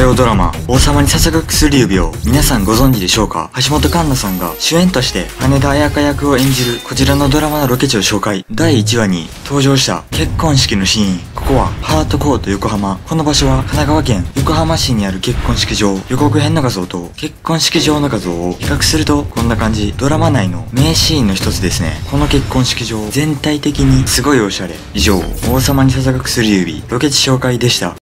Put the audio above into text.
曜ドラマ「王様に捧ぐ薬指」を皆さんご存知でしょうか。橋本環奈さんが主演として羽田彩香役を演じるこちらのドラマのロケ地を紹介。第1話に登場した結婚式のシーン。ここはハートコート横浜。この場所は神奈川県横浜市にある結婚式場。予告編の画像と結婚式場の画像を比較するとこんな感じ。ドラマ内の名シーンの一つですね。この結婚式場全体的にすごいおしゃれ。以上、王様に捧ぐ薬指ロケ地紹介でした。